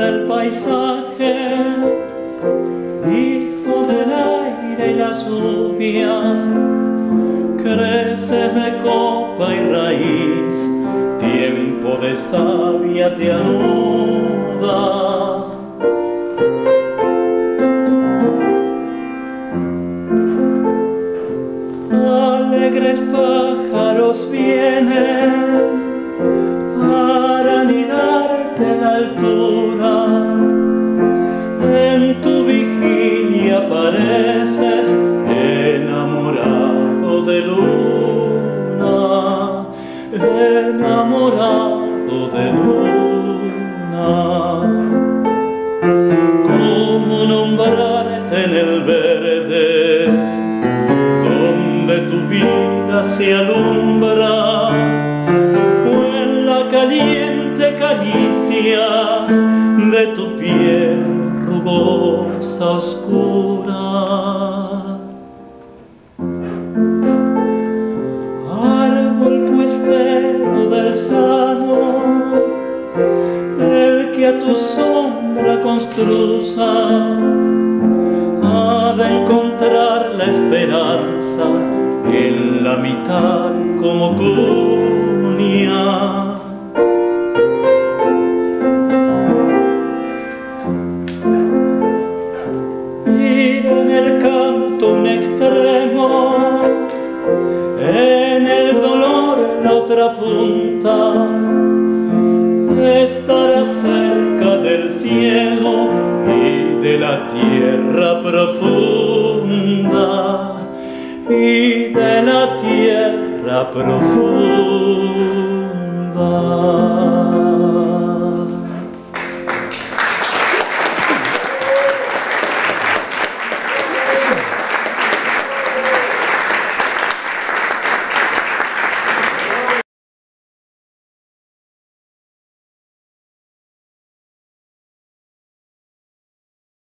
del paisaje, hijo del aire y la lluvia, creces de copa y raíz, tiempo de savia te anuda. Alegres pájaros vienen para anidarte en la altura. En tu vigilia apareces enamorado de luna, enamorado de luna. ¿Cómo nombrarte en el verde donde tu vida se alumbra, o en la caliente caricia de tu piel rugosa oscura? Árbol puestero del llano, el que a tu sombra construya, ha de encontrar la esperanza en la mitad como cuña. Y en el canto un extremo, en el dolor la otra punta, estará cerca del cielo y de la tierra profunda, y de la tierra profunda.